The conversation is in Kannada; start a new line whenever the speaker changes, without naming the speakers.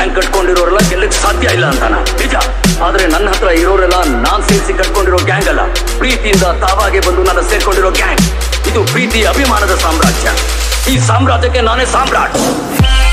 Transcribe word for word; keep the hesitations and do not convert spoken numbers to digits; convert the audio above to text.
ಗ್ಯಾಂಗ್ ಕಟ್ಕೊಂಡಿರೋರೆಲ್ಲ ಗೆಲ್ಲಕ್ಕೆ ಸಾಧ್ಯ ಇಲ್ಲ ಅಂತಾನ ನಿಜ. ಆದ್ರೆ ನನ್ನ ಹತ್ರ ಇರೋರೆಲ್ಲ ನಾನ್ ಸೇರಿಸಿ ಕಟ್ಕೊಂಡಿರೋ ಗ್ಯಾಂಗ್ ಅಲ್ಲ, ಪ್ರೀತಿಯಿಂದ ತಾವಾಗೆ ಬಂದು ನನ್ನ ಸೇರ್ಕೊಂಡಿರೋ ಗ್ಯಾಂಗ್. ಇದು ಪ್ರೀತಿ ಅಭಿಮಾನದ ಸಾಮ್ರಾಜ್ಯ. ಈ ಸಾಮ್ರಾಜ್ಯಕ್ಕೆ ನಾನೇ ಸಾಮ್ರಾಟ್.